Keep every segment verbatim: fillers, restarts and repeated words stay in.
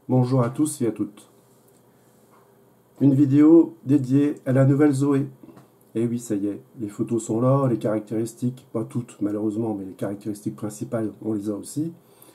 Bonjour à tous et à toutes. Une vidéo dédiée à la nouvelle Zoé. Et oui, ça y est, les photos sont là, les caractéristiques, pas toutes malheureusement, mais les caractéristiques principales, on les a aussi.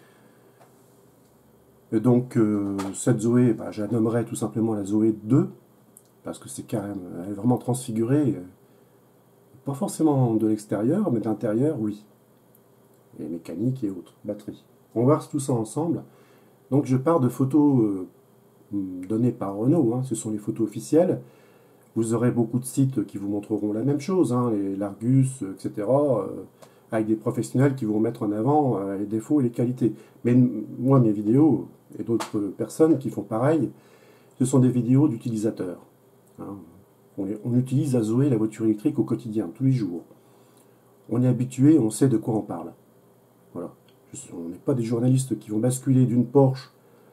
Et donc, euh, cette Zoé, bah, je la nommerai tout simplement la Zoé deux, parce que c'est carrément, elle est vraiment transfigurée, pas forcément de l'extérieur, mais de l'intérieur, oui. Et mécanique et autres, batterie. On va voir tout ça ensemble. Donc, je pars de photos euh, données par Renault, hein, ce sont les photos officielles. Vous aurez beaucoup de sites qui vous montreront la même chose, hein, les l'Argus, et cetera, euh, avec des professionnels qui vont mettre en avant euh, les défauts et les qualités. Mais moi, mes vidéos, et d'autres personnes qui font pareil, ce sont des vidéos d'utilisateurs. Hein. On, on utilise la Zoé, la voiture électrique, au quotidien, tous les jours. On est habitué, on sait de quoi on parle. Voilà. On n'est pas des journalistes qui vont basculer d'une Porsche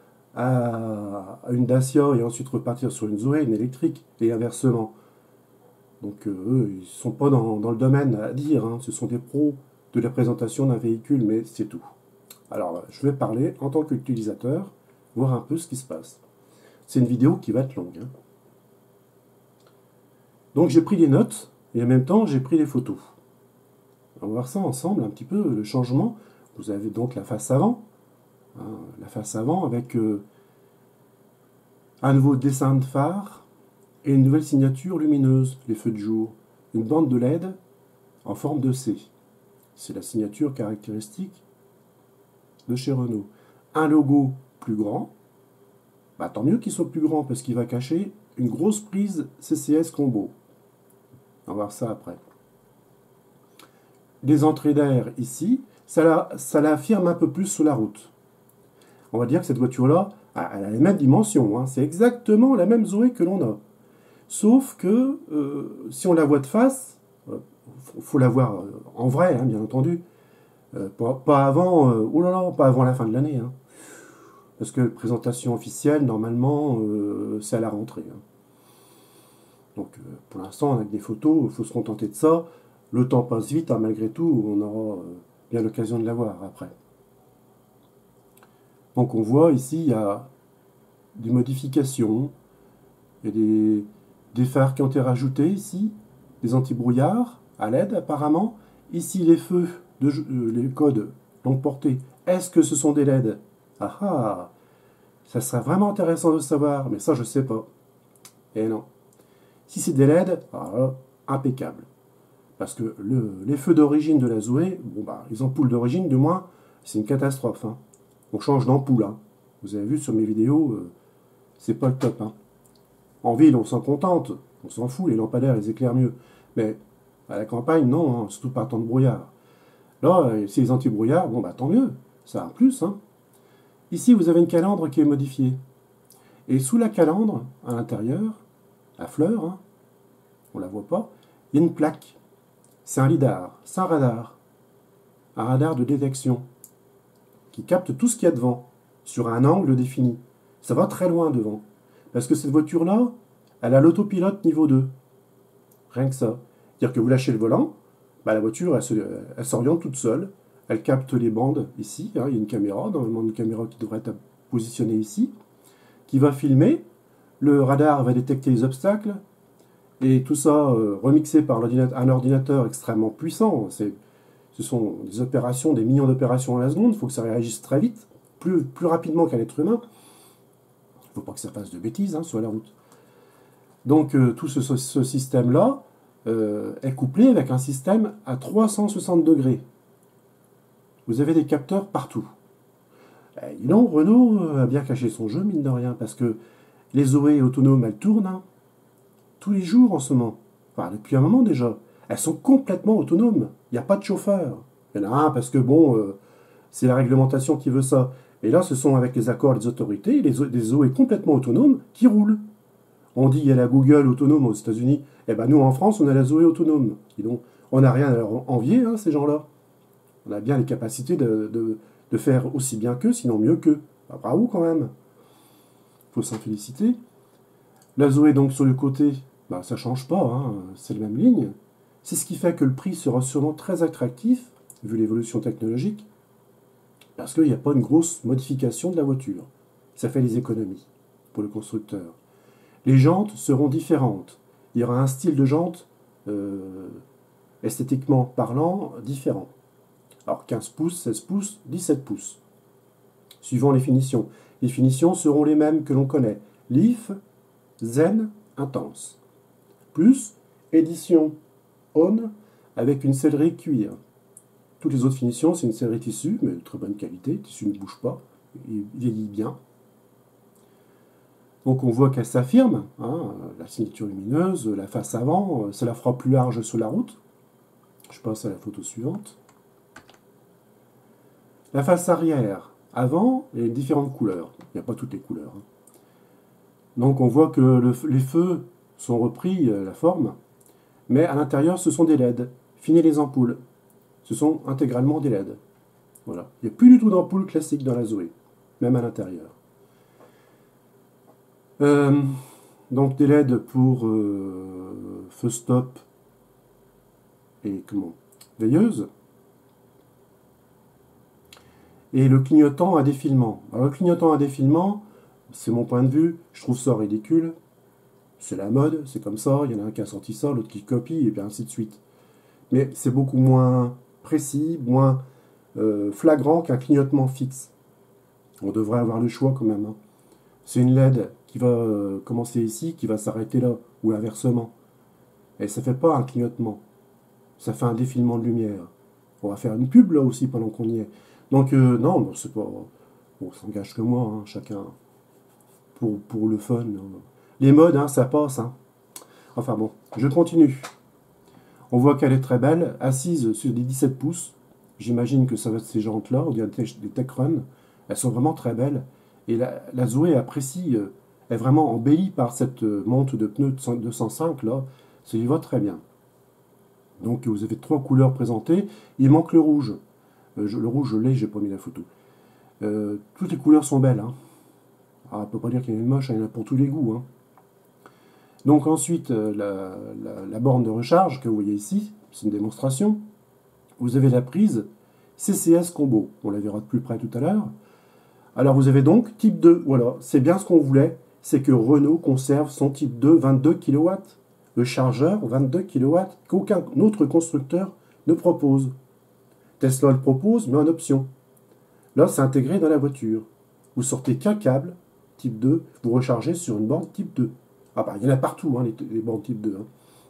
à une Dacia et ensuite repartir sur une Zoé, une électrique, et inversement. Donc euh, eux, ils ne sont pas dans, dans le domaine à dire, hein. Ce sont des pros de la présentation d'un véhicule, mais c'est tout. Alors, je vais parler en tant qu'utilisateur, voir un peu ce qui se passe. C'est une vidéo qui va être longue. Hein. Donc j'ai pris des notes, et en même temps, j'ai pris des photos. On va voir ça ensemble, un petit peu, le changement. Vous avez donc la face avant, hein, la face avant avec euh, un nouveau dessin de phare et une nouvelle signature lumineuse, les feux de jour. Une bande de L E D en forme de C. C'est la signature caractéristique de chez Renault. Un logo plus grand, bah, tant mieux qu'il soit plus grand parce qu'il va cacher une grosse prise C C S combo. On va voir ça après. Les entrées d'air ici, ça la, ça l'affirme un peu plus sur la route. On va dire que cette voiture-là, elle a les mêmes dimensions. Hein. C'est exactement la même Zoé que l'on a. Sauf que euh, si on la voit de face, il euh, faut, faut la voir euh, en vrai, hein, bien entendu. Euh, pas, pas avant, euh, oh là là, pas avant la fin de l'année. Hein. Parce que la présentation officielle, normalement, euh, c'est à la rentrée. Hein. Donc euh, pour l'instant, avec des photos, il faut se contenter de ça. Le temps passe vite, hein, malgré tout, on aura euh, bien l'occasion de la voir après. Donc on voit ici, il y a des modifications, il y a des, des phares qui ont été rajoutés ici, des anti-brouillards à L E D apparemment. Ici les feux, de, euh, les codes longue portée, est-ce que ce sont des L E D? Ah ah, ça serait vraiment intéressant de savoir, mais ça je sais pas. Et non. Si c'est des L E D, alors, impeccable. Parce que le, les feux d'origine de la Zoé, bon bah, les ampoules d'origine, du moins, c'est une catastrophe. Hein. On change d'ampoule. Hein. Vous avez vu sur mes vidéos, euh, c'est pas le top. Hein. En ville, on s'en contente, on s'en fout, les lampadaires, ils éclairent mieux. Mais à la campagne, non, hein, surtout par temps de brouillard. Là, euh, si les anti-brouillards, bon bah tant mieux, ça a un plus. Hein. Ici, vous avez une calandre qui est modifiée. Et sous la calandre, à l'intérieur, à fleur, hein, on la voit pas, il y a une plaque. C'est un lidar, c'est un radar. Un radar de détection qui capte tout ce qu'il y a devant, sur un angle défini. Ça va très loin devant. Parce que cette voiture-là, elle a l'autopilote niveau deux. Rien que ça. C'est-à-dire que vous lâchez le volant, bah la voiture, elle s'oriente toute seule. Elle capte les bandes ici. Hein, il y a une caméra, normalement une caméra qui devrait être positionnée ici, qui va filmer. Le radar va détecter les obstacles. Et tout ça euh, remixé par un ordinateur extrêmement puissant. Ce sont des opérations, des millions d'opérations à la seconde. Il faut que ça réagisse très vite, plus, plus rapidement qu'un être humain. Il ne faut pas que ça fasse de bêtises hein, sur la route. Donc euh, tout ce, ce, ce système-là euh, est couplé avec un système à trois cent soixante degrés. Vous avez des capteurs partout. Et non, Renault a bien caché son jeu, mine de rien, parce que les Zoé autonomes, elles tournent hein, tous les jours en ce moment. Enfin, depuis un moment déjà. Elles sont complètement autonomes. Il n'y a pas de chauffeur. Il y en a un parce que, bon, euh, c'est la réglementation qui veut ça. Et là, ce sont avec les accords des autorités, les, des Zoé complètement autonomes qui roulent. On dit il y a la Google autonome aux États-Unis. Eh bien, nous, en France, on a la Zoé autonome. Et donc, on n'a rien à leur envier, hein, ces gens-là. On a bien les capacités de, de, de faire aussi bien qu'eux, sinon mieux qu'eux. Bah, bravo quand même. Il faut s'en féliciter. La Zoé, donc, sur le côté, bah, ça ne change pas, hein, c'est la même ligne. C'est ce qui fait que le prix sera sûrement très attractif, vu l'évolution technologique, parce qu'il n'y a pas une grosse modification de la voiture. Ça fait des économies pour le constructeur. Les jantes seront différentes. Il y aura un style de jante, euh, esthétiquement parlant, différent. Alors quinze pouces, seize pouces, dix-sept pouces. Suivant les finitions. Les finitions seront les mêmes que l'on connaît. Leaf, Zen, Intense. Plus édition On avec une sellerie cuir. Toutes les autres finitions, c'est une sellerie tissu, mais de très bonne qualité. Le tissu ne bouge pas, il vieillit bien. Donc on voit qu'elle s'affirme, hein, la signature lumineuse, la face avant, ça la fera plus large sur la route. Je passe à la photo suivante. La face arrière, avant, il y a différentes couleurs. Il n'y a pas toutes les couleurs. Hein. Donc on voit que le, les feux sont repris, euh, la forme, mais à l'intérieur ce sont des L E D. Fini les ampoules. Ce sont intégralement des L E D. Voilà. Il n'y a plus du tout d'ampoules classiques dans la Zoé, même à l'intérieur. Euh, donc des L E D pour euh, feu stop et comment veilleuse. Et le clignotant à défilement. Alors le clignotant à défilement, c'est mon point de vue, je trouve ça ridicule. C'est la mode, c'est comme ça, il y en a un qui a sorti ça, l'autre qui copie, et puis ainsi de suite. Mais c'est beaucoup moins précis, moins euh, flagrant qu'un clignotement fixe. On devrait avoir le choix quand même. Hein. C'est une L E D qui va euh, commencer ici, qui va s'arrêter là, ou inversement. Et ça ne fait pas un clignotement, ça fait un défilement de lumière. On va faire une pub là aussi pendant qu'on y est. Donc euh, non, bon, c'est pas... Bon, ça engage que moi, hein, chacun, pour, pour le fun. Hein. Les modes, hein, ça passe. Hein. Enfin bon, je continue. On voit qu'elle est très belle, assise sur des dix-sept pouces. J'imagine que ça va être ces jantes-là, on dirait des Tech Run. Elles sont vraiment très belles. Et la, la Zoé apprécie, euh, est vraiment embellie par cette euh, monte de pneus de deux cent cinq, là. Ça y va très bien. Donc vous avez trois couleurs présentées. Il manque le rouge. Euh, je, le rouge, je l'ai, j'ai pas mis la photo. Euh, toutes les couleurs sont belles. Hein. Ah, on ne peut pas dire qu'il y en a une moche, il y en a pour tous les goûts. Hein. Donc ensuite, euh, la, la, la borne de recharge que vous voyez ici, c'est une démonstration. Vous avez la prise C C S Combo. On la verra de plus près tout à l'heure. Alors vous avez donc type deux. Voilà, c'est bien ce qu'on voulait. C'est que Renault conserve son type deux vingt-deux kilowatts. Le chargeur vingt-deux kilowatts qu'aucun autre constructeur ne propose. Tesla le propose, mais en option. Là, c'est intégré dans la voiture. Vous sortez qu'un câble type deux, vous rechargez sur une borne type deux. Ah bah, il y en a partout, hein, les, les bornes type deux. Hein.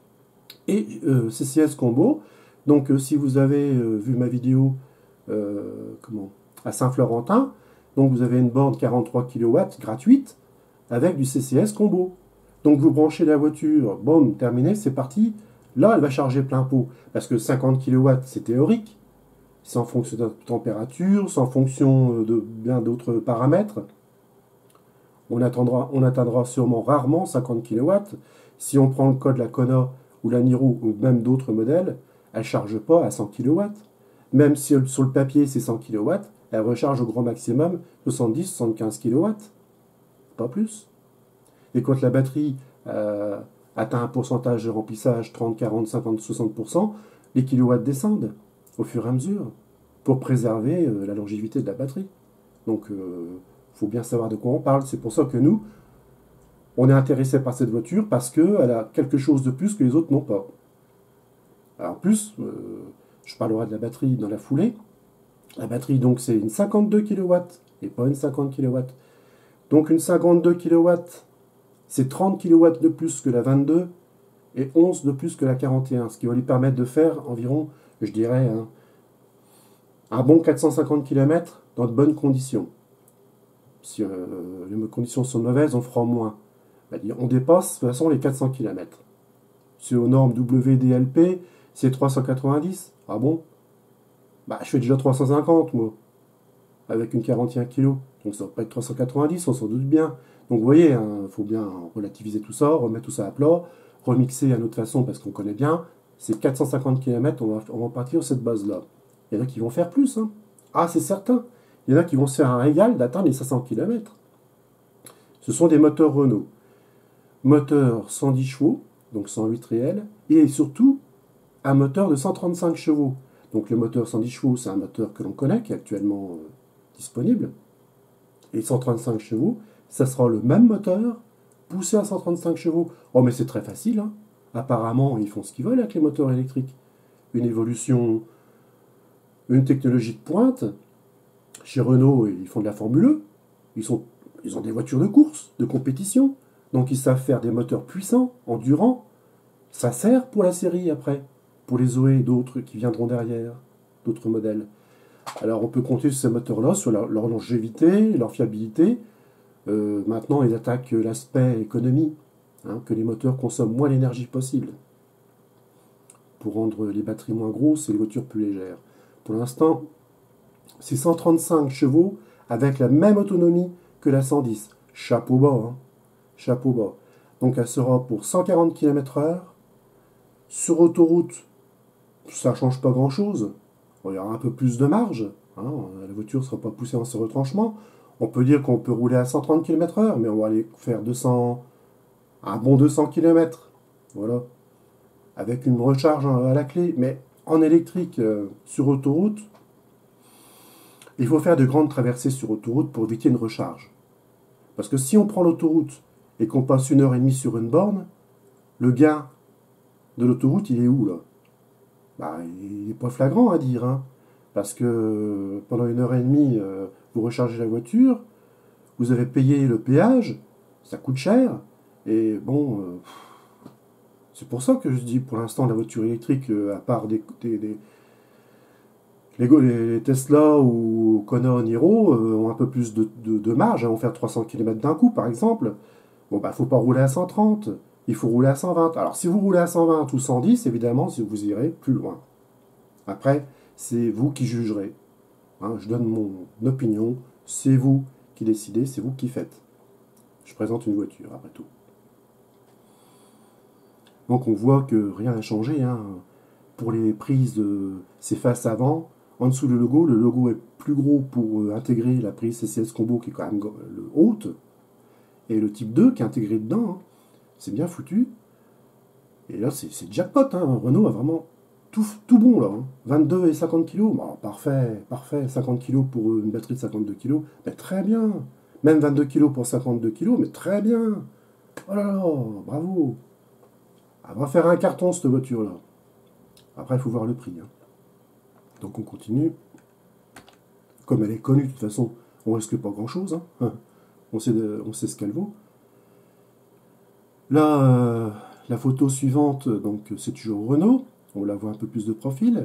Et euh, C C S Combo, donc euh, si vous avez euh, vu ma vidéo euh, comment, à Saint-Florentin, donc vous avez une borne quarante-trois kilowatts gratuite avec du C C S Combo. Donc vous branchez la voiture, boum, terminé, c'est parti. Là, elle va charger plein pot, parce que cinquante kilowatts, c'est théorique. C'est en fonction de la température, c'est en fonction de bien d'autres paramètres. On atteindra, on atteindra sûrement rarement cinquante kilowatts. Si on prend le code la Kona ou la Niro ou même d'autres modèles, elle ne charge pas à cent kilowatts. Même si sur le papier c'est cent kilowatts, elle recharge au grand maximum soixante-dix à soixante-quinze kilowatts. Pas plus. Et quand la batterie euh, atteint un pourcentage de remplissage trente, quarante, cinquante, soixante pour cent, les kilowatts descendent au fur et à mesure pour préserver euh, la longévité de la batterie. Donc il euh, faut bien savoir de quoi on parle. C'est pour ça que nous, on est intéressé par cette voiture parce qu'elle a quelque chose de plus que les autres n'ont pas. Alors en plus, euh, je parlerai de la batterie dans la foulée. La batterie, donc, c'est une cinquante-deux kilowatts et pas une cinquante kilowatts. Donc une cinquante-deux kilowatts, c'est trente kilowatts de plus que la vingt-deux et onze de plus que la quarante et un, ce qui va lui permettre de faire environ, je dirais, hein, un bon quatre cent cinquante kilomètres dans de bonnes conditions. Si euh, les conditions sont mauvaises, on fera moins. On dépasse de toute façon les quatre cents kilomètres. C'est aux normes W D L P, c'est trois cent quatre-vingt-dix. Ah bon? Bah, je fais déjà trois cent cinquante, moi, avec une quarante et un kilos. Donc ça va pas être trois cent quatre-vingt-dix, on s'en doute bien. Donc vous voyez, il hein, faut bien relativiser tout ça, remettre tout ça à plat, remixer à notre façon parce qu'on connaît bien. C'est quatre cent cinquante kilomètres, on va, on va partir sur cette base-là. Il y en a qui vont faire plus. Hein. Ah, c'est certain. Il y en a qui vont se faire un régal d'atteindre les cinq cents kilomètres. Ce sont des moteurs Renault. Moteur cent dix chevaux, donc cent huit réels, et surtout un moteur de cent trente-cinq chevaux. Donc le moteur cent dix chevaux, c'est un moteur que l'on connaît, qui est actuellement euh, disponible. et cent trente-cinq chevaux, ça sera le même moteur poussé à cent trente-cinq chevaux. Oh mais c'est très facile, hein. Apparemment ils font ce qu'ils veulent avec les moteurs électriques. Une évolution, une technologie de pointe. Chez Renault, ils font de la Formule E. Ils, sont, ils ont des voitures de course, de compétition. Donc ils savent faire des moteurs puissants, endurants. Ça sert pour la série après, pour les Zoé et d'autres qui viendront derrière, d'autres modèles. Alors on peut compter sur ces moteurs-là, sur leur, leur longévité, leur fiabilité. Euh, maintenant, ils attaquent l'aspect économie, hein, que les moteurs consomment moins l'énergie possible, pour rendre les batteries moins grosses et les voitures plus légères. Pour l'instant, c'est cent trente-cinq chevaux avec la même autonomie que la cent dix. Chapeau bas, hein. Chapeau bas. Donc elle sera pour cent quarante kilomètres heure. Sur autoroute, ça ne change pas grand-chose. Bon, il y aura un peu plus de marge. Hein. La voiture ne sera pas poussée dans ses retranchements. On peut dire qu'on peut rouler à cent trente kilomètres heure, mais on va aller faire deux cents, un bon deux cents kilomètres. Voilà. Avec une recharge à la clé. Mais en électrique, euh, sur autoroute, il faut faire de grandes traversées sur autoroute pour éviter une recharge. Parce que si on prend l'autoroute et qu'on passe une heure et demie sur une borne, le gain de l'autoroute, il est où là? Bah, il n'est pas flagrant à dire, hein, parce que pendant une heure et demie, euh, vous rechargez la voiture, vous avez payé le péage, ça coûte cher, et bon, euh, c'est pour ça que je dis pour l'instant la voiture électrique, euh, à part des, des, des les, les Tesla ou Kona Niro, euh, ont un peu plus de, de, de marge, hein, vont faire trois cents kilomètres d'un coup par exemple. Bon, bah, faut pas rouler à cent trente, il faut rouler à cent vingt. Alors, si vous roulez à cent vingt ou cent dix, évidemment, vous irez plus loin. Après, c'est vous qui jugerez. Hein, je donne mon opinion, c'est vous qui décidez, c'est vous qui faites. Je présente une voiture, après tout. Donc, on voit que rien n'a changé. Hein. Pour les prises, de ces faces avant, en dessous du logo, le logo est plus gros pour euh, intégrer la prise C C S Combo qui est quand même le haute, et le type deux qui est intégré dedans. Hein. C'est bien foutu. Et là, c'est jackpot. Hein. Renault a vraiment tout, tout bon, là. Hein. vingt-deux et cinquante kilos. Bon, parfait, parfait. cinquante kilos pour une batterie de cinquante-deux kilos. Mais très bien. Même vingt-deux kilos pour cinquante-deux kilos. Mais très bien. Oh là là, bravo. Elle va faire un carton, cette voiture-là. Après, il faut voir le prix. Hein. Donc, on continue. Comme elle est connue, de toute façon, on risque pas grand-chose. Hein. On sait, de, on sait ce qu'elle vaut. Là, euh, la photo suivante, donc c'est toujours Renault. On la voit un peu plus de profil.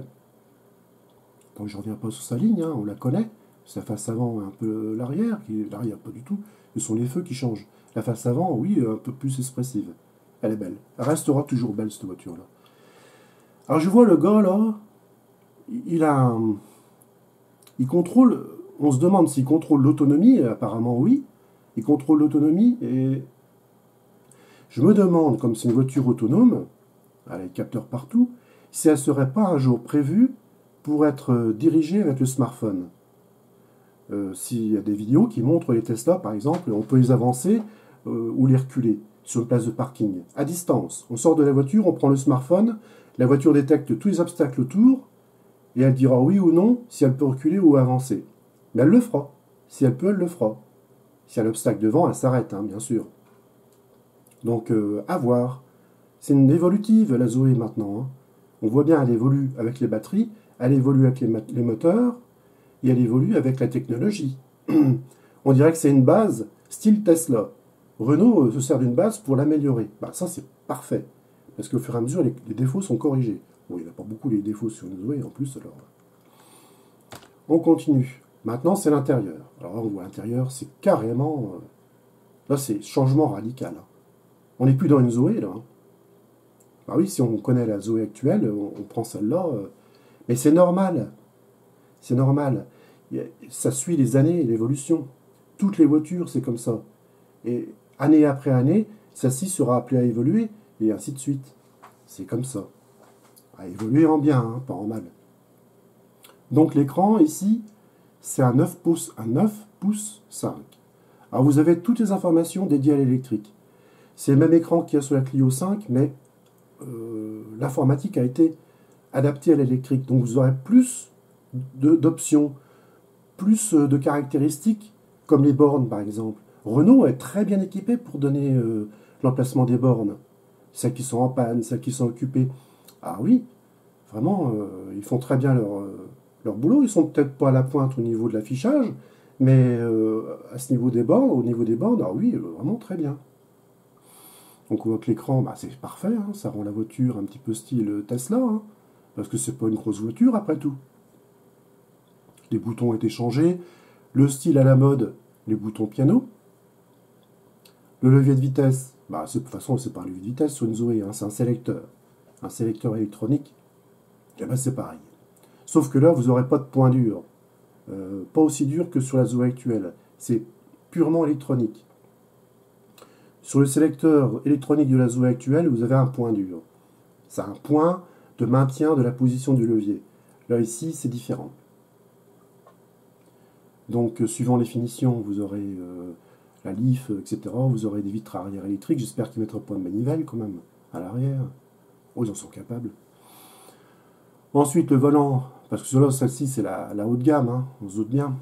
Donc je ne reviens pas sur sa ligne, hein, on la connaît. Sa face avant et un peu l'arrière, qui l'arrière pas du tout. Ce sont les feux qui changent. La face avant, oui, un peu plus expressive. Elle est belle. Elle restera toujours belle, cette voiture-là. Alors je vois le gars, là, il a un... Il contrôle... On se demande s'il contrôle l'autonomie, apparemment oui. Il contrôle l'autonomie et... Je me demande, comme c'est une voiture autonome, elle a les capteurs partout, si elle ne serait pas un jour prévue pour être dirigée avec le smartphone. Euh, S'il y a des vidéos qui montrent les Tesla, par exemple, on peut les avancer euh, ou les reculer sur une place de parking, à distance. On sort de la voiture, on prend le smartphone, la voiture détecte tous les obstacles autour, et elle dira oui ou non si elle peut reculer ou avancer. Mais elle le fera. Si elle peut, elle le fera. Si y a l'obstacle devant, elle s'arrête, hein, bien sûr. Donc, euh, à voir. C'est une évolutive, la Zoé, maintenant. Hein. On voit bien, elle évolue avec les batteries, elle évolue avec les, les moteurs, et elle évolue avec la technologie. On dirait que c'est une base style Tesla. Renault se sert d'une base pour l'améliorer. Bah, ça, c'est parfait. Parce qu'au fur et à mesure, les, les défauts sont corrigés. Bon, il n'y a pas beaucoup les défauts sur une Zoé, en plus, alors... On continue. Maintenant, c'est l'intérieur. Alors là, on voit l'intérieur, c'est carrément... Euh, là, c'est changement radical. Hein. On n'est plus dans une Zoé, là. Hein. Bah oui, si on connaît la Zoé actuelle, on, on prend celle-là. Euh, mais c'est normal. C'est normal. Ça suit les années et l'évolution. Toutes les voitures, c'est comme ça. Et année après année, celle-ci sera appelée à évoluer, et ainsi de suite. C'est comme ça. À évoluer en bien, hein, pas en mal. Donc l'écran, ici, c'est un neuf pouces, un neuf pouces cinq. Alors vous avez toutes les informations dédiées à l'électrique. C'est le même écran qu'il y a sur la Clio cinq, mais euh, l'informatique a été adaptée à l'électrique. Donc vous aurez plus d'options, plus de caractéristiques comme les bornes par exemple. Renault est très bien équipé pour donner euh, l'emplacement des bornes. Celles qui sont en panne, celles qui sont occupées. Ah oui, vraiment, euh, ils font très bien leur, euh, leur boulot. Ils sont peut-être pas à la pointe au niveau de l'affichage, mais euh, à ce niveau des bornes, au niveau des bornes, ah oui, euh, vraiment très bien. Donc on voit que l'écran, bah, c'est parfait, hein, ça rend la voiture un petit peu style Tesla, hein, parce que c'est pas une grosse voiture après tout. Les boutons ont été changés, le style à la mode, les boutons piano. Le levier de vitesse, bah, de toute façon c'est pas un levier de vitesse sur une Zoé, hein, c'est un sélecteur. Un sélecteur électronique, et ben c'est pareil. Sauf que là, vous n'aurez pas de point dur. Euh, pas aussi dur que sur la Zoé actuelle. C'est purement électronique. Sur le sélecteur électronique de la Zoé actuelle, vous avez un point dur. C'est un point de maintien de la position du levier. Là, ici, c'est différent. Donc, euh, suivant les finitions, vous aurez euh, la Leaf, et cetera. Vous aurez des vitres arrière électriques. J'espère qu'ils mettront pas de manivelle, quand même, à l'arrière. Oh, ils en sont capables. Ensuite, le volant. Parce que là, celle-ci, c'est la, la haut de gamme, hein, on se doute bien.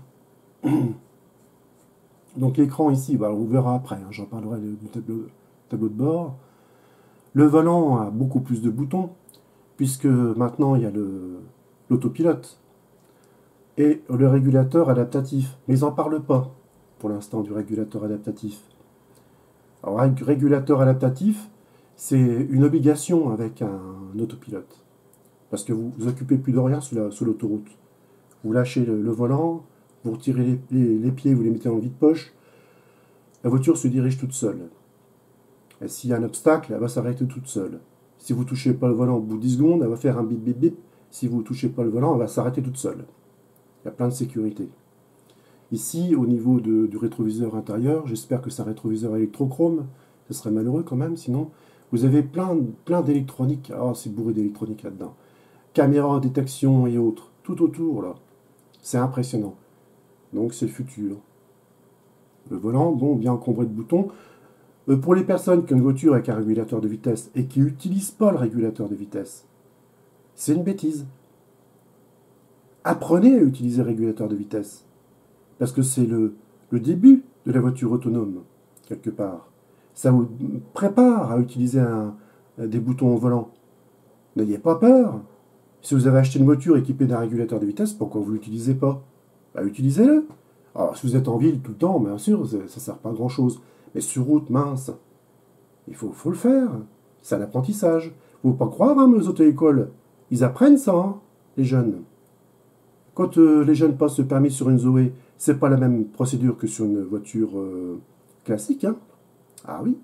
Donc, l'écran ici, bah, on verra après. Hein, j'en parlerai du tableau, tableau de bord. Le volant a beaucoup plus de boutons, puisque maintenant, il y a l'autopilote. Et le régulateur adaptatif. Mais ils n'en parlent pas, pour l'instant, du régulateur adaptatif. Alors, un régulateur adaptatif, c'est une obligation avec un autopilote. Parce que vous vous occupez plus de rien sur l'autoroute. Vous lâchez le, le volant, vous retirez les, les, les pieds, vous les mettez en vide-poche, la voiture se dirige toute seule. Et s'il y a un obstacle, elle va s'arrêter toute seule. Si vous ne touchez pas le volant au bout de dix secondes, elle va faire un bip bip bip. Si vous ne touchez pas le volant, elle va s'arrêter toute seule. Il y a plein de sécurité. Ici, au niveau de, du rétroviseur intérieur, j'espère que c'est un rétroviseur électrochrome. Ce serait malheureux quand même, sinon. Vous avez plein, plein d'électronique. Ah, c'est bourré d'électronique là-dedans. Caméra, détection et autres. Tout autour, là. C'est impressionnant. Donc, c'est le futur. Le volant, bon, bien encombré de boutons. Euh, pour les personnes qui ont une voiture avec un régulateur de vitesse et qui n'utilisent pas le régulateur de vitesse, c'est une bêtise. Apprenez à utiliser le régulateur de vitesse. Parce que c'est le, le début de la voiture autonome, quelque part. Ça vous prépare à utiliser un, des boutons au volant. N'ayez pas peur. Si vous avez acheté une voiture équipée d'un régulateur de vitesse, pourquoi vous ne l'utilisez pas? Bah, utilisez-le. Alors, si vous êtes en ville tout le temps, bien sûr, ça ne sert pas à grand-chose. Mais sur route, mince, il faut, faut le faire. C'est un apprentissage. Il ne faut pas croire, hein, aux auto-écoles. Ils apprennent ça, hein, les jeunes. Quand euh, les jeunes passent le permis sur une Zoé, c'est pas la même procédure que sur une voiture euh, classique. Hein. Ah oui.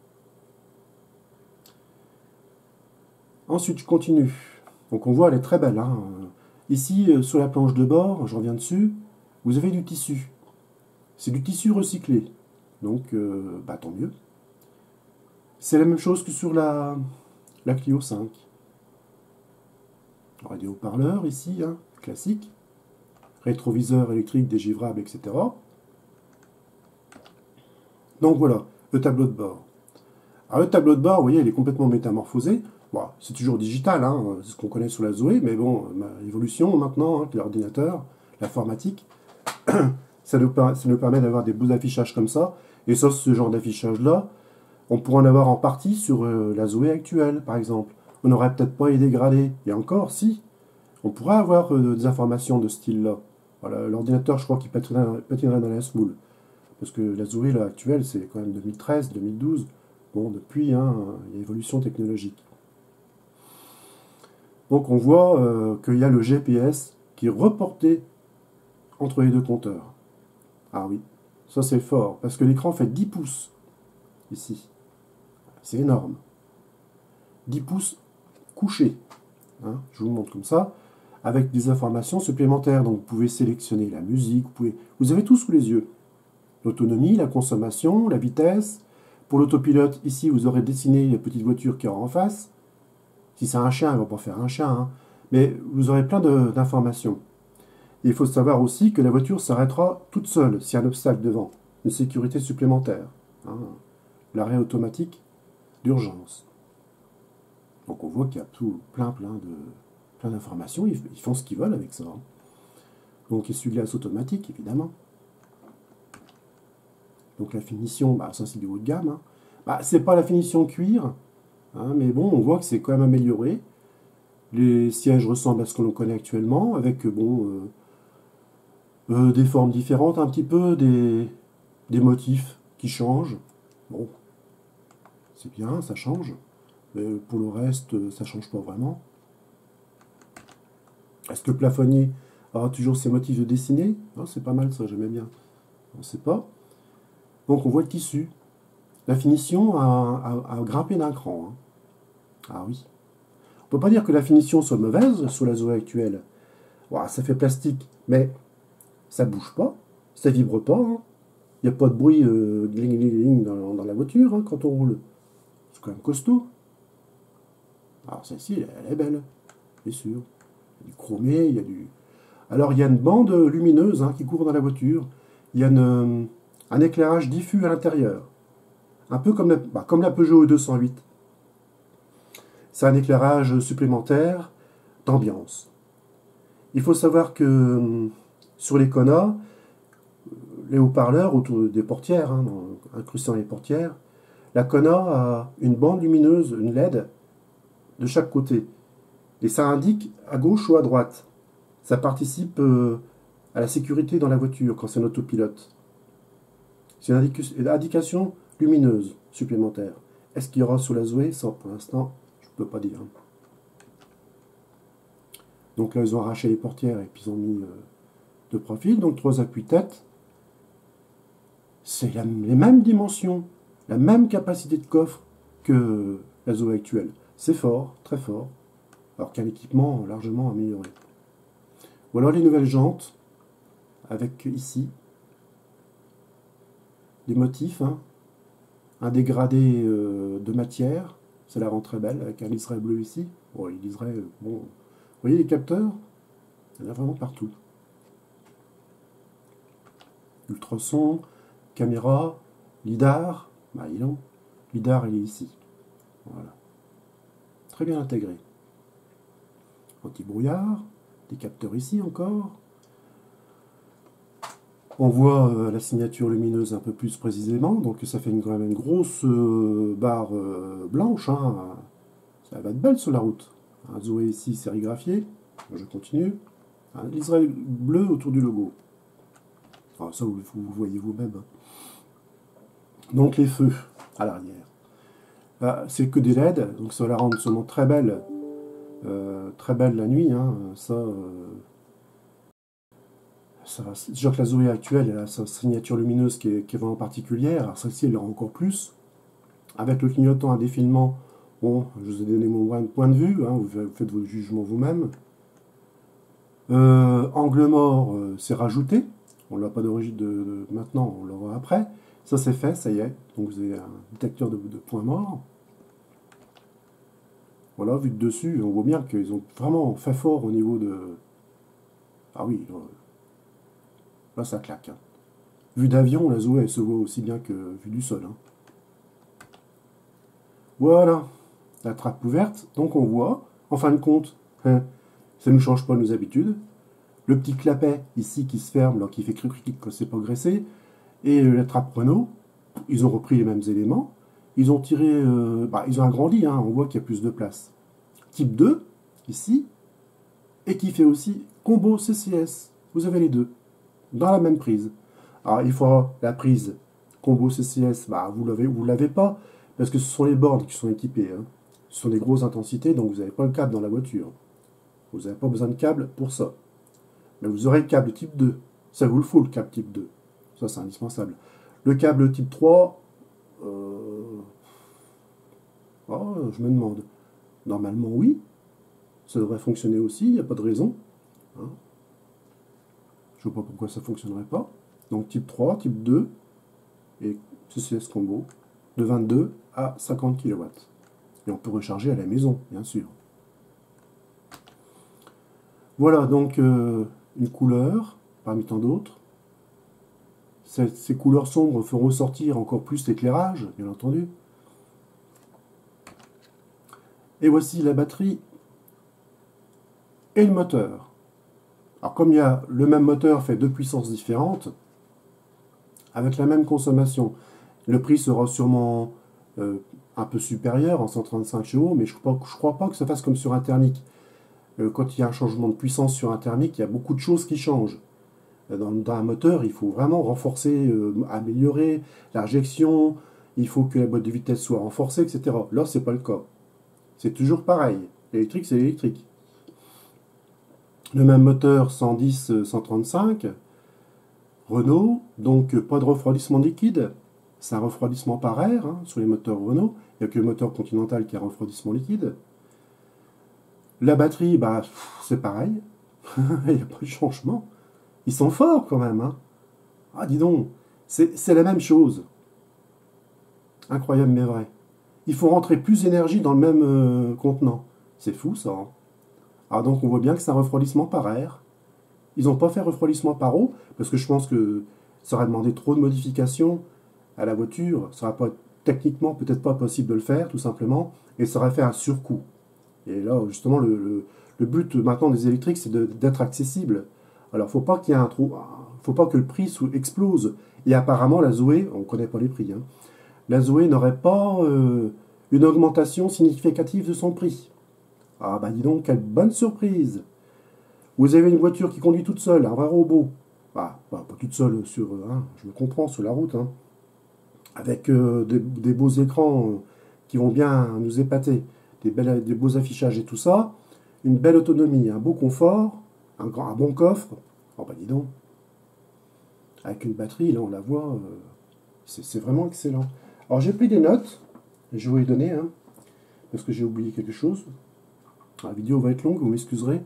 Ensuite, je continue. Donc on voit, elle est très belle. Hein. Ici, euh, sur la planche de bord, je reviens dessus, vous avez du tissu. C'est du tissu recyclé. Donc, euh, bah, tant mieux. C'est la même chose que sur la, la Clio cinq. On aura des haut-parleurs ici, hein, classique. Rétroviseur électrique dégivrable, et cetera. Donc voilà, le tableau de bord. Alors le tableau de bord, vous voyez, il est complètement métamorphosé. Bon, c'est toujours digital, hein, c'est ce qu'on connaît sur la Zoé, mais bon, l'évolution maintenant, hein, l'ordinateur, l'informatique, ça nous, ça nous permet d'avoir des beaux affichages comme ça. Et ça, ce genre d'affichage-là, on pourrait en avoir en partie sur euh, la Zoé actuelle, par exemple. On n'aurait peut-être pas les dégradés. Et encore, si, on pourrait avoir euh, des informations de ce style-là. Voilà, l'ordinateur, je crois qu'il patinerait dans la semoule. Parce que la Zoé là, actuelle, c'est quand même deux mille treize, deux mille douze. Bon, depuis, hein, il y a évolution technologique. Donc on voit euh, qu'il y a le G P S qui est reporté entre les deux compteurs. Ah oui, ça c'est fort, parce que l'écran fait dix pouces, ici. C'est énorme. dix pouces couchés. Hein, je vous montre comme ça, avec des informations supplémentaires. Donc vous pouvez sélectionner la musique, vous, pouvez... vous avez tout sous les yeux. L'autonomie, la consommation, la vitesse. Pour l'autopilote, ici, vous aurez dessiné les petites voitures qu'il y aura en face. Si c'est un chien, il ne va pas faire un chien. Hein. Mais vous aurez plein d'informations. Il faut savoir aussi que la voiture s'arrêtera toute seule s'il y a un obstacle devant. Une sécurité supplémentaire. Hein. L'arrêt automatique d'urgence. Donc on voit qu'il y a tout, plein, plein de, plein d'informations. Ils, ils font ce qu'ils veulent avec ça. Hein. Donc essuie-glace automatique, évidemment. Donc la finition, bah, ça c'est du haut de gamme. Hein. Bah, c'est pas la finition cuir, hein, mais bon, on voit que c'est quand même amélioré. Les sièges ressemblent à ce que l'on connaît actuellement, avec bon, euh, euh, des formes différentes un petit peu, des, des motifs qui changent. Bon, c'est bien, ça change. Mais pour le reste, ça change pas vraiment. Est-ce que le plafonnier aura toujours ses motifs de dessinée? Oh, c'est pas mal ça, j'aimais bien. On ne sait pas. Donc on voit le tissu. La finition a, a, a grimpé d'un cran. Hein. Ah oui. On ne peut pas dire que la finition soit mauvaise sur la Zoé actuelle. Ouah, ça fait plastique, mais ça bouge pas, ça vibre pas. Hein. Il n'y a pas de bruit euh, gling, gling, gling dans, dans la voiture hein, quand on roule. C'est quand même costaud. Alors celle-ci, elle, elle est belle, c'est sûr. Il y a du chromé, il y a du... Alors il y a une bande lumineuse hein, qui court dans la voiture. Il y a une, euh, un éclairage diffus à l'intérieur. Un peu comme la, bah, comme la Peugeot deux cent huit. C'est un éclairage supplémentaire d'ambiance. Il faut savoir que euh, sur les Kona, les haut-parleurs autour des portières, hein, incrustés dans les portières, la Kona a une bande lumineuse, une L E D, de chaque côté. Et ça indique à gauche ou à droite. Ça participe euh, à la sécurité dans la voiture quand c'est un autopilote. C'est une, indic une indication lumineuse supplémentaire. Est-ce qu'il y aura sur la Zoé? Ça, pour l'instant, je ne peux pas dire. Donc là, ils ont arraché les portières et puis ils ont mis euh, de profil. Donc trois appuis-tête. C'est les mêmes dimensions, la même capacité de coffre que la Zoé actuelle. C'est fort, très fort, alors qu'un équipement largement amélioré. Ou alors les nouvelles jantes, avec ici des motifs, hein, un dégradé euh, de matière, ça la rend très belle, avec un liseré bleu ici. Bon, il liserait, euh, bon. Vous voyez les capteurs? Il y en a vraiment partout. Ultrason, caméra, lidar, bah, il est lidar il est ici. Voilà. Très bien intégré. Anti-brouillard, des capteurs ici encore. On voit euh, la signature lumineuse un peu plus précisément, donc ça fait une, quand même une grosse euh, barre euh, blanche. Hein. Ça va être belle sur la route. Un Zoé ici sérigraphié. Je continue. Un liseré bleu autour du logo. Alors ça, vous, vous voyez vous-même. Donc les feux à l'arrière. Ah, c'est que des L E D, donc ça va la rendre seulement très belle. Euh, très belle la nuit. Hein. Ça... Euh, déjà que la Zoé actuelle, elle a sa signature lumineuse qui est, qui est vraiment particulière. Alors celle-ci, elle l'aura encore plus. Avec le clignotant à défilement, bon, je vous ai donné mon point de vue, hein, vous faites vos jugements vous-même. Euh, angle mort, euh, c'est rajouté. On ne l'a pas d'origine de, de maintenant, on l'aura après. Ça c'est fait, ça y est. Donc vous avez un détecteur de, de points morts. Voilà, vu de dessus, on voit bien qu'ils ont vraiment fait fort au niveau de... Ah oui, là ça claque. Hein. Vue d'avion, la Zoé elle se voit aussi bien que vue du sol. Hein. Voilà, la trappe ouverte, donc on voit, en fin de compte, hein, ça ne nous change pas nos habitudes. Le petit clapet ici qui se ferme, là, qui fait cric-cric quand c'est pas graissé, et la trappe Renault, ils ont repris les mêmes éléments. Ils ont tiré, euh, bah, ils ont agrandi, hein, on voit qu'il y a plus de place. Type deux, ici, et qui fait aussi combo C C S. Vous avez les deux, dans la même prise. Alors il faudra la prise combo C C S, bah, vous l'avez, vous l'avez pas, parce que ce sont les bornes qui sont équipées. Hein. Ce sont des grosses intensités, donc vous n'avez pas le câble dans la voiture. Vous n'avez pas besoin de câble pour ça. Mais vous aurez le câble type deux. Ça vous le faut, le câble type deux. Ça, c'est indispensable. Le câble type trois, euh... oh, je me demande. Normalement, oui. Ça devrait fonctionner aussi, il n'y a pas de raison. Hein. Je ne vois pas pourquoi ça ne fonctionnerait pas. Donc type trois, type deux, et C C S combo, de vingt-deux à cinquante kilowatts. Et on peut recharger à la maison, bien sûr. Voilà donc euh, une couleur, parmi tant d'autres. Ces, ces couleurs sombres feront ressortir encore plus l'éclairage, bien entendu. Et voici la batterie et le moteur. Alors comme il y a le même moteur fait deux puissances différentes, avec la même consommation. Le prix sera sûrement euh, un peu supérieur en cent trente-cinq chevaux, mais je ne crois, crois pas que ça fasse comme sur un thermique. Euh, quand il y a un changement de puissance sur un thermique, il y a beaucoup de choses qui changent. Dans, dans un moteur, il faut vraiment renforcer, euh, améliorer l'injection, il faut que la boîte de vitesse soit renforcée, et cetera. Là, ce n'est pas le cas. C'est toujours pareil. L'électrique, c'est l'électrique. Le même moteur cent dix cent trente-cinq, Renault, donc pas de refroidissement liquide. C'est un refroidissement par air hein, sur les moteurs Renault. Il n'y a que le moteur Continental qui a un refroidissement liquide. La batterie, bah, c'est pareil. Il n'y a pas de changement. Ils sont forts quand même. Hein. Ah, dis donc, c'est la même chose. Incroyable mais vrai. Il faut rentrer plus d'énergie dans le même euh, contenant. C'est fou ça. Hein. Ah, donc on voit bien que c'est un refroidissement par air. Ils n'ont pas fait refroidissement par eau, parce que je pense que ça aurait demandé trop de modifications à la voiture. Ça n'aurait pas, techniquement peut-être pas possible de le faire, tout simplement, et ça aurait fait un surcoût. Et là, justement, le, le, le but maintenant des électriques, c'est d'être accessible. Alors, faut pas qu'il y ait un trou, faut pas que le prix explose. Et apparemment, la Zoé, on ne connaît pas les prix, hein, la Zoé n'aurait pas euh, une augmentation significative de son prix. Ah bah dis donc, quelle bonne surprise! Vous avez une voiture qui conduit toute seule, un vrai robot. Bah, bah pas toute seule sur, hein, je me comprends, sur la route, hein, avec euh, des, des beaux écrans euh, qui vont bien nous épater, des, belles, des beaux affichages et tout ça, une belle autonomie, un beau confort, un, grand, un bon coffre. Oh bah dis donc, avec une batterie, là on la voit, euh, c'est vraiment excellent. Alors j'ai pris des notes, je vais vous les donner, hein, parce que j'ai oublié quelque chose. La vidéo va être longue, vous m'excuserez.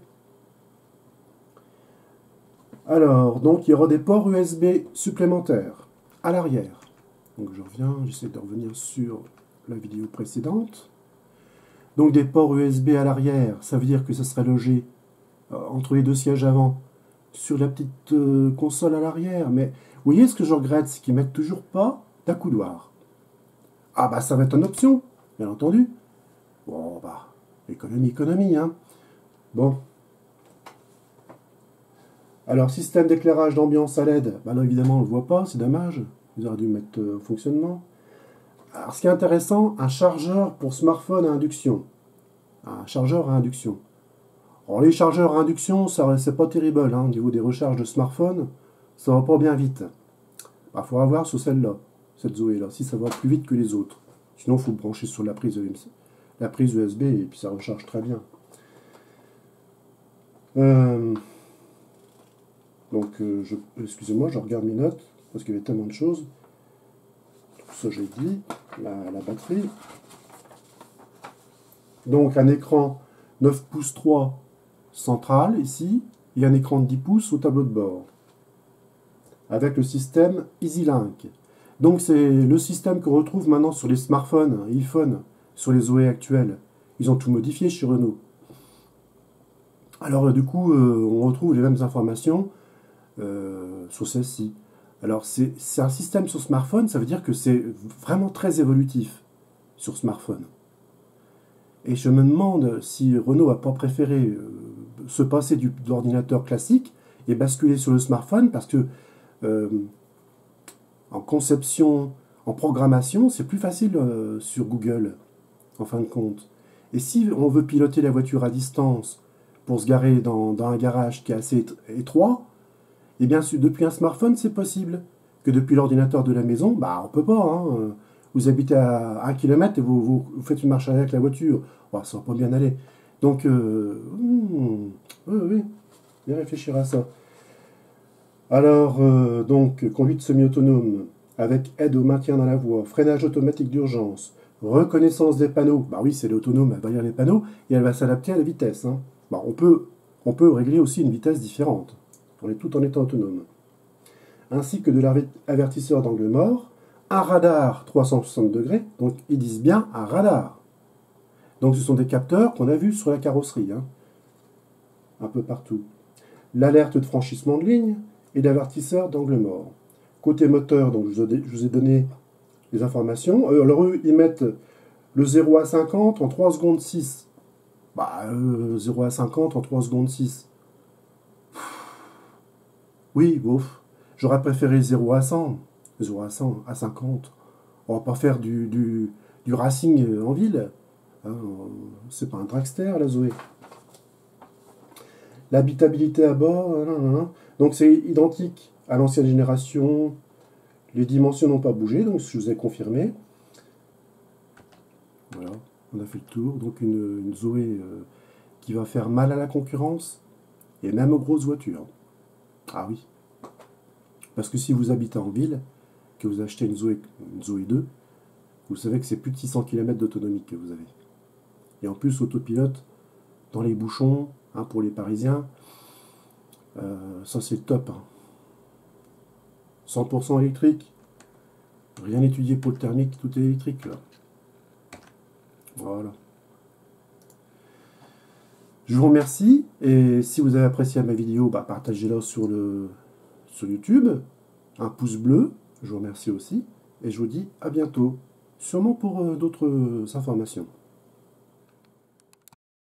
Alors, donc il y aura des ports U S B supplémentaires à l'arrière. Donc je reviens, j'essaie de revenir sur la vidéo précédente. Donc des ports U S B à l'arrière, ça veut dire que ça serait logé euh, entre les deux sièges avant, sur la petite euh, console à l'arrière. Mais vous voyez ce que je regrette, c'est qu'ils ne mettent toujours pas d'accoudoir. Ah bah ça va être une option, bien entendu. Bon bah, économie, économie, hein. Bon. Alors, système d'éclairage d'ambiance à L E D, ben là, évidemment, on ne le voit pas, c'est dommage. Vous auriez dû mettre en euh, fonctionnement. Alors, ce qui est intéressant, un chargeur pour smartphone à induction. Un chargeur à induction. Alors, les chargeurs à induction, c'est pas terrible, hein, au niveau des recharges de smartphone, ça va pas bien vite. Il bah, faudra voir sur celle-là, cette Zoé-là, si ça va plus vite que les autres. Sinon, il faut le brancher sur la prise, la prise U S B et puis ça recharge très bien. Euh... Donc, euh, excusez-moi, je regarde mes notes, parce qu'il y avait tellement de choses. Tout ça, j'ai dit. La, la batterie. Donc, un écran neuf pouces trois central, ici, et un écran de dix pouces au tableau de bord. Avec le système EasyLink. Donc, c'est le système qu'on retrouve maintenant sur les smartphones, iPhone, sur les Zoé actuels. Ils ont tout modifié chez Renault. Alors, du coup, euh, on retrouve les mêmes informations Euh, sur celle-ci. Alors c'est un système sur smartphone, ça veut dire que c'est vraiment très évolutif sur smartphone. Et je me demande si Renault n'a pas préféré euh, se passer du, de l'ordinateur classique et basculer sur le smartphone parce que euh, en conception, en programmation, c'est plus facile euh, sur Google, en fin de compte. Et si on veut piloter la voiture à distance pour se garer dans, dans un garage qui est assez étroit, et bien, depuis un smartphone, c'est possible. Que depuis l'ordinateur de la maison, bah, on peut pas. Hein. Vous habitez à un kilomètre et vous, vous, vous faites une marche arrière avec la voiture. Bah, ça va pas bien aller. Donc, euh, hmm, oui, oui, bien réfléchir à ça. Alors, euh, donc, conduite semi-autonome, avec aide au maintien dans la voie, freinage automatique d'urgence, reconnaissance des panneaux. Bah oui, c'est l'autonome, elle va lire les panneaux et elle va s'adapter à la vitesse. Hein. Bah, on peut, on peut régler aussi une vitesse différente. On est tout en étant autonome. Ainsi que de l'avertisseur d'angle mort, un radar trois cent soixante degrés, donc ils disent bien un radar. Donc ce sont des capteurs qu'on a vus sur la carrosserie, hein, un peu partout. L'alerte de franchissement de ligne et l'avertisseur d'angle mort. Côté moteur, donc je vous ai donné les informations. Alors eux, ils mettent le zéro à cinquante en trois secondes six. Bah, euh, zéro à cinquante en trois secondes six. Oui, bof. J'aurais préféré zéro à cent. Zoé à cent, à cinquante. On va pas faire du, du, du racing en ville. Hein, c'est pas un dragster, la Zoé. L'habitabilité à bord, nan, nan, nan. Donc c'est identique à l'ancienne génération. Les dimensions n'ont pas bougé, donc je vous ai confirmé. Voilà, on a fait le tour. Donc une, une Zoé euh, qui va faire mal à la concurrence, et même aux grosses voitures. Ah oui. Parce que si vous habitez en ville, que vous achetez une Zoé, une Zoé deux, vous savez que c'est plus de six cents kilomètres d'autonomie que vous avez. Et en plus, autopilote, dans les bouchons, hein, pour les Parisiens, euh, ça c'est le top. Hein. cent pour cent électrique, rien étudié pour le thermique, tout est électrique là. Voilà. Je vous remercie, et si vous avez apprécié ma vidéo, bah, partagez-la sur, le, sur YouTube, un pouce bleu, je vous remercie aussi, et je vous dis à bientôt, sûrement pour euh, d'autres informations.